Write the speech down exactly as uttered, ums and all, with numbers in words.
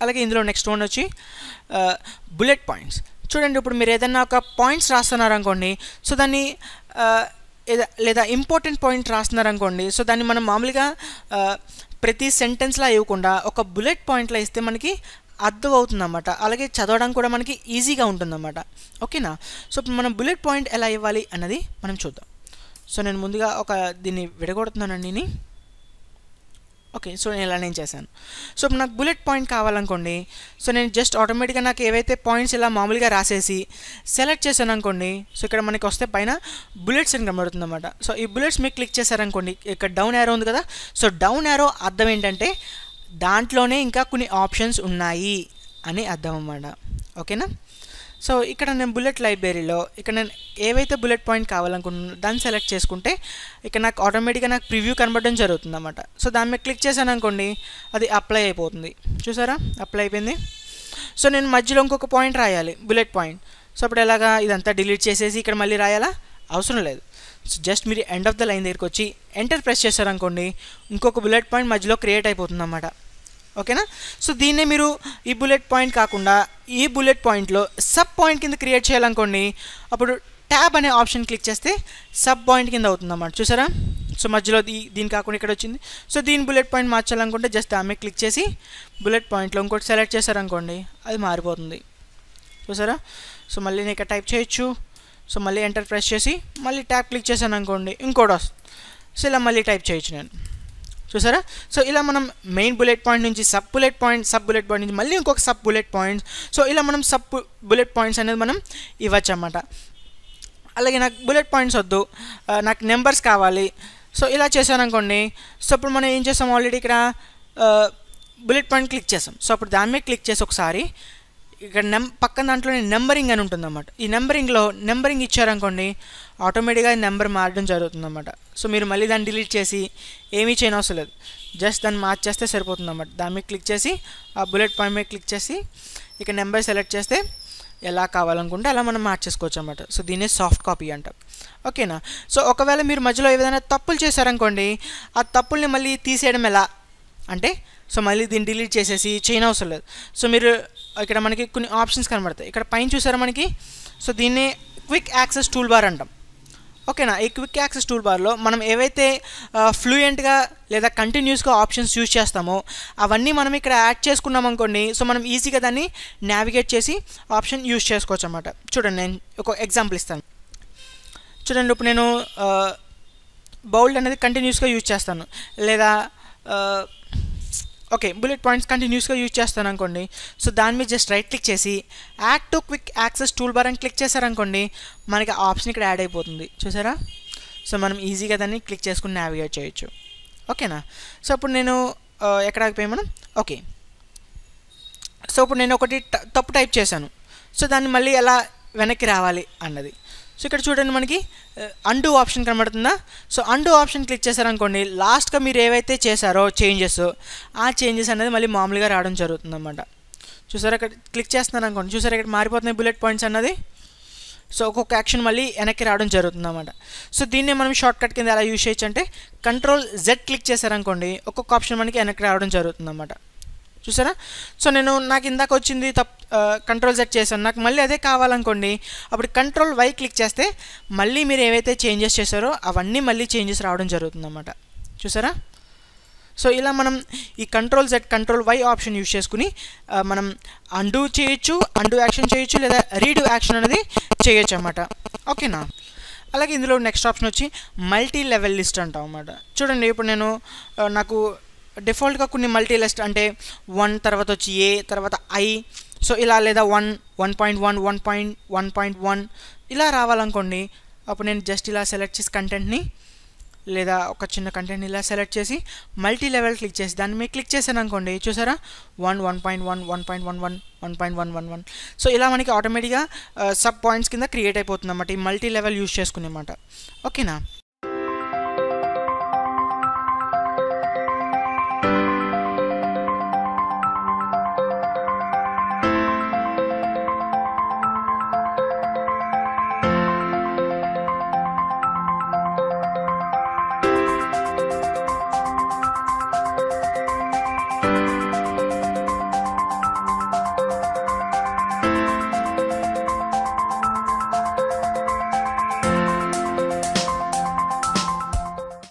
అలాగే ఇందులో next one వచ్చి బుల్లెట్ పాయింట్స్. చూడండి, ఇప్పుడు మీరు ఏదైనా ఒక పాయింట్స్ రాస్తున్నారనుకోండి, సో దాన్ని లేదా ఇంపార్టెంట్ పాయింట్ రాస్తున్నారనుకోండి, సో దాన్ని మనం మామూలుగా ప్రతి సెంటెన్స్లా ఇవ్వకుండా ఒక బుల్లెట్ పాయింట్లో ఇస్తే మనకి అర్థం అవుతుందన్నమాట. అలాగే చదవడానికి కూడా మనకి ఈజీగా ఉంటుందన్నమాట. ఓకేనా? సో ఇప్పుడు మనం బుల్లెట్ పాయింట్ ఎలా ఇవ్వాలి అన్నది మనం చూద్దాం. సో నేను ముందుగా ఒక దీన్ని విడగొడుతున్నానండి. ఓకే, సో నేను ఇలా నేను చేశాను. సో ఇప్పుడు నాకు బుల్లెట్ పాయింట్ కావాలనుకోండి, సో నేను జస్ట్ ఆటోమేటిక్గా నాకు ఏవైతే పాయింట్స్ ఇలా మామూలుగా రాసేసి సెలెక్ట్ చేశాను అనుకోండి, సో ఇక్కడ మనకి వస్తే పైన బుల్లెట్స్ అని కనబడుతుంది అన్నమాట. సో ఈ బుల్లెట్స్ మీకు క్లిక్ చేశారనుకోండి, ఇక్కడ డౌన్ యారో ఉంది కదా, సో డౌన్ యారో అర్థం ఏంటంటే దాంట్లోనే ఇంకా కొన్ని ఆప్షన్స్ ఉన్నాయి అని అర్థం అన్నమాట. ఓకేనా? సో ఇక్కడ నేను బుల్లెట్ లైబ్రరీలో ఇక్కడ నేను ఏవైతే బుల్లెట్ పాయింట్ కావాలనుకుంటున్నాను దాన్ని సెలెక్ట్ చేసుకుంటే ఇక్కడ నాకు ఆటోమేటిక్గా నాకు ప్రివ్యూ కనబడడం జరుగుతుంది అన్నమాట. సో దాని మీద క్లిక్ చేశాను అనుకోండి, అది అప్లై అయిపోతుంది. చూసారా, అప్లై అయిపోయింది. సో నేను మధ్యలో ఇంకొక పాయింట్ రాయాలి, బుల్లెట్ పాయింట్. సో అప్పుడు ఎలాగా ఇదంతా డిలీట్ చేసేసి ఇక్కడ మళ్ళీ రాయాలా? అవసరం లేదు. సో జస్ట్ మీరు ఎండ్ ఆఫ్ ద లైన్ దగ్గరికి వచ్చి ఎంటర్ ప్రెస్ చేశారనుకోండి, ఇంకొక బుల్లెట్ పాయింట్ మధ్యలో క్రియేట్ అయిపోతుంది అన్నమాట. ఓకేనా? సో దీన్నే మీరు ఈ బుల్లెట్ పాయింట్ కాకుండా ఈ బుల్లెట్ పాయింట్లో సబ్ పాయింట్ కింద క్రియేట్ చేయాలనుకోండి, అప్పుడు ట్యాబ్ అనే ఆప్షన్ క్లిక్ చేస్తే సబ్ పాయింట్ కింద అవుతుంది అన్నమాట. చూసారా? సో మధ్యలో దీ దీని కాకుండా ఇక్కడ వచ్చింది. సో దీని బుల్లెట్ పాయింట్ మార్చాలనుకుంటే జస్ట్ దాని క్లిక్ చేసి బుల్లెట్ పాయింట్లో ఇంకోటి సెలెక్ట్ చేశారనుకోండి, అది మారిపోతుంది. చూసారా? సో మళ్ళీ నేను ఇక్కడ టైప్ చేయొచ్చు. సో మళ్ళీ ఎంటర్ ప్రెస్ చేసి మళ్ళీ ట్యాబ్ క్లిక్ చేశాను అనుకోండి, ఇంకోటి వస్తుంది. సో ఇలా మళ్ళీ టైప్ చేయొచ్చు నేను. చూసారా? సో ఇలా మనం మెయిన్ బుల్లెట్ పాయింట్ నుంచి sub bullet point, sub bullet point నుంచి మళ్ళీ ఇంకొక సబ్ బుల్లెట్ పాయింట్స్, సో ఇలా మనం సబ్ బుల్లెట్ పాయింట్స్ అనేది మనం ఇవ్వచ్చు అన్నమాట. అలాగే నాకు బుల్లెట్ పాయింట్స్ వద్దు, నాకు నెంబర్స్ కావాలి. సో ఇలా చేశాను అనుకోండి, సో ఇప్పుడు మనం ఏం చేసాం, ఆల్రెడీ ఇక్కడ బుల్లెట్ పాయింట్ క్లిక్ చేసాం. సో అప్పుడు దాని మీద క్లిక్ చేసి ఒకసారి ఇక్కడ నెం పక్కన దాంట్లోనే నెంబరింగ్ అని ఉంటుందన్నమాట. ఈ నెంబరింగ్లో నెంబరింగ్ ఇచ్చారనుకోండి, ఆటోమేటిక్గా నెంబర్ మారడం జరుగుతుందన్నమాట. సో మీరు మళ్ళీ దాన్ని డిలీట్ చేసి ఏమీ చేయని అవసరం లేదు, జస్ట్ దాన్ని మార్చేస్తే సరిపోతుందన్నమాట. దాని మీద క్లిక్ చేసి ఆ బుల్లెట్ పాయింట్ మీద క్లిక్ చేసి ఇక నెంబర్ సెలెక్ట్ చేస్తే ఎలా కావాలనుకుంటే అలా మనం మార్చేసుకోవచ్చు అన్నమాట. సో దీన్ని సాఫ్ట్ కాపీ అంటాం. ఓకేనా? సో ఒకవేళ మీరు మధ్యలో ఏదైనా తప్పులు చేశారనుకోండి, ఆ తప్పుల్ని మళ్ళీ తీసేయడం ఎలా అంటే, సో మళ్ళీ దీన్ని డిలీట్ చేసేసి చేయని అవసరం లేదు. సో మీరు ఇక్కడ మనకి కొన్ని ఆప్షన్స్ కనబడతాయి. ఇక్కడ పైన చూసారా మనకి, సో దీన్ని క్విక్ యాక్సెస్ టూల్ బార్ అంటాం. ఓకేనా? ఈ క్విక్ యాక్సెస్ టూల్ బార్లో మనం ఏవైతే ఫ్లూయెంట్గా లేదా కంటిన్యూస్గా ఆప్షన్స్ యూజ్ చేస్తామో అవన్నీ మనం ఇక్కడ యాడ్ చేసుకున్నాం అనుకోండి, సో మనం ఈజీగా దాన్ని నావిగేట్ చేసి ఆప్షన్ యూజ్ చేసుకోవచ్చు అన్నమాట. చూడండి, నేను ఒక ఎగ్జాంపుల్ ఇస్తాను. చూడండి, ఇప్పుడు నేను బౌల్డ్ అనేది కంటిన్యూస్గా యూజ్ చేస్తాను, లేదా ఓకే బుల్లెట్ పాయింట్స్ కంటిన్యూస్గా యూజ్ చేస్తాను అనుకోండి. సో దాని మీద జస్ట్ రైట్ క్లిక్ చేసి add to quick access tool bar అని క్లిక్ చేశారనుకోండి, మనకి ఆప్షన్ ఇక్కడ యాడ్ అయిపోతుంది. చూసారా? సో మనం ఈజీగా దాన్ని క్లిక్ చేసుకుని నావిగేట్ చేయొచ్చు. ఓకేనా? సో ఇప్పుడు నేను ఎక్కడ ఆగిపోయాం మనం? ఓకే, సో ఇప్పుడు నేను ఒకటి తప్పు టైప్ చేశాను. సో దాన్ని మళ్ళీ ఎలా వెనక్కి రావాలి అన్నది. సో ఇక్కడ చూడండి, మనకి అండూ ఆప్షన్ కనబడుతుందా? సో అండూ ఆప్షన్ క్లిక్ చేశారనుకోండి, లాస్ట్గా మీరు ఏవైతే చేశారో చేంజెస్, ఆ చేంజెస్ అనేది మళ్ళీ మామూలుగా రావడం జరుగుతుంది అన్నమాట. చూసారా? ఇక్కడ క్లిక్ చేస్తున్నాను అనుకోండి, చూసారా ఇక్కడ మారిపోతున్నాయి బుల్లెట్ పాయింట్స్ అన్నది. సో ఒక్కొక్క యాక్షన్ మళ్ళీ వెనక్కి రావడం జరుగుతుంది అన్నమాట. సో దీన్నే మనం షార్ట్ కట్ కింద ఎలా యూజ్ చేయొచ్చు అంటే, కంట్రోల్ జెడ్ క్లిక్ చేశారనుకోండి, ఒక్కొక్క ఆప్షన్ మనకి వెనక్కి రావడం జరుగుతుంది అన్నమాట. చూసారా? సో నేను నాకు ఇందాక వచ్చింది తప్ కంట్రోల్ సెట్ చేశాను, నాకు మళ్ళీ అదే కావాలనుకోండి, అప్పుడు కంట్రోల్ వై క్లిక్ చేస్తే మళ్ళీ మీరు ఏవైతే చేంజెస్ చేశారో అవన్నీ మళ్ళీ చేంజెస్ రావడం జరుగుతుంది అన్నమాట. చూసారా? సో ఇలా మనం ఈ control Z control Y option use చేసుకుని మనం అండూ చేయొచ్చు, అండూ యాక్షన్ చేయొచ్చు, లేదా రీడూ యాక్షన్ అనేది చేయొచ్చు అన్నమాట. ఓకేనా? అలాగే ఇందులో నెక్స్ట్ ఆప్షన్ వచ్చి మల్టీ లెవెల్ లిస్ట్ అంటాం అన్నమాట. చూడండి, ఇప్పుడు నేను నాకు డిఫాల్ట్గా కొన్ని మల్టీ లిస్ట్ అంటే వన్ తర్వాత వచ్చి ఏ తర్వాత ఐ, సో ఇలా లేదా one one point one one point one point one ఇలా రావాలనుకోండి, అప్పుడు నేను జస్ట్ ఇలా సెలెక్ట్ చేసి కంటెంట్ని లేదా ఒక చిన్న కంటెంట్ని ఇలా సెలెక్ట్ చేసి మల్టీ లెవెల్ క్లిక్ చేసి దాన్ని మీరు క్లిక్ చేశాను అనుకోండి, చూసారా? One one point one one point one one one point one one one so ఇలా మనకి ఆటోమేటిక్గా సబ్ పాయింట్స్ కింద క్రియేట్ అయిపోతుంది అన్నమాట, ఈ మల్టీ లెవెల్ యూజ్ చేసుకునే అన్నమాట. ఓకేనా?